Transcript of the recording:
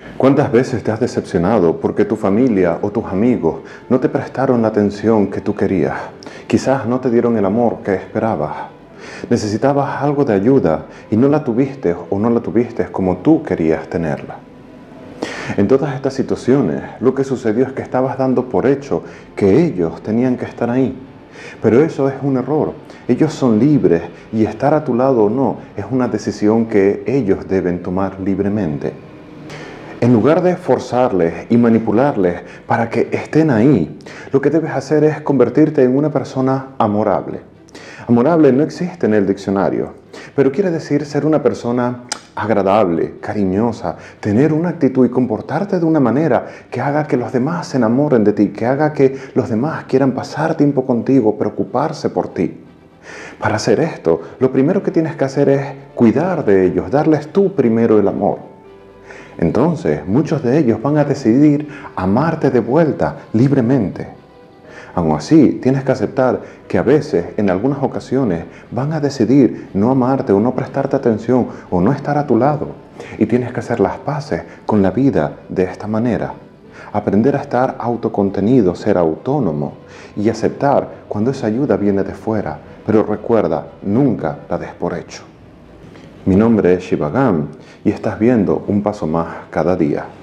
¿Cuántas veces te has decepcionado porque tu familia o tus amigos no te prestaron la atención que tú querías? Quizás no te dieron el amor que esperabas. Necesitabas algo de ayuda y no la tuviste o no la tuviste como tú querías tenerla. En todas estas situaciones, lo que sucedió es que estabas dando por hecho que ellos tenían que estar ahí. Pero eso es un error. Ellos son libres y estar a tu lado o no es una decisión que ellos deben tomar libremente. En lugar de forzarles y manipularles para que estén ahí, lo que debes hacer es convertirte en una persona amorable. Amorable no existe en el diccionario, pero quiere decir ser una persona agradable, cariñosa, tener una actitud y comportarte de una manera que haga que los demás se enamoren de ti, que haga que los demás quieran pasar tiempo contigo, preocuparse por ti. Para hacer esto, lo primero que tienes que hacer es cuidar de ellos, darles tú primero el amor. Entonces, muchos de ellos van a decidir amarte de vuelta libremente. Aun así, tienes que aceptar que a veces, en algunas ocasiones, van a decidir no amarte o no prestarte atención o no estar a tu lado. Y tienes que hacer las paces con la vida de esta manera. Aprender a estar autocontenido, ser autónomo y aceptar cuando esa ayuda viene de fuera. Pero recuerda, nunca la des por hecho. Mi nombre es Shivagam y estás viendo un paso más cada día.